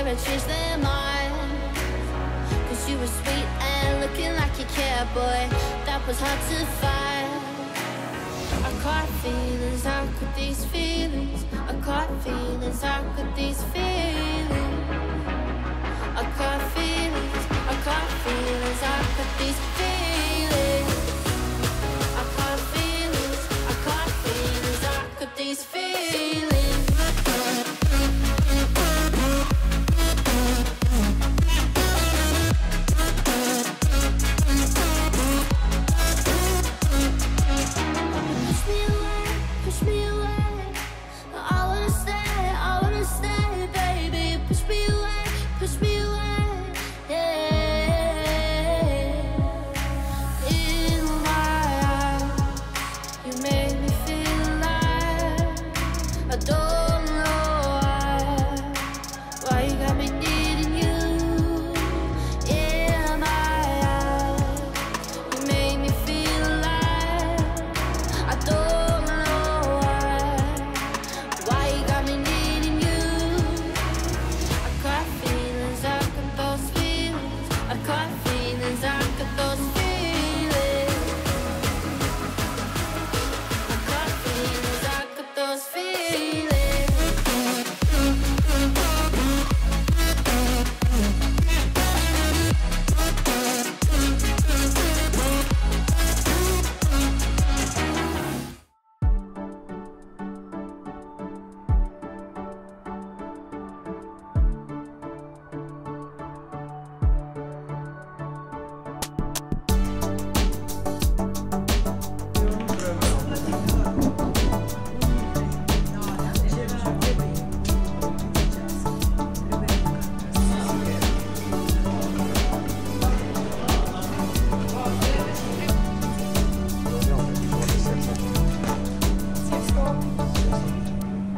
never changed their mind. Cause you were sweet and looking like you cared, boy. That was hard to find. I caught feelings, how could these feelings? I caught feelings, how could these feelings? I caught feelings, I caught feelings, how could these feelings? I caught feelings, I caught feelings, how could these feelings?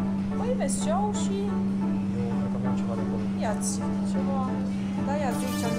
Ia-ți ceva, da, ia ziceam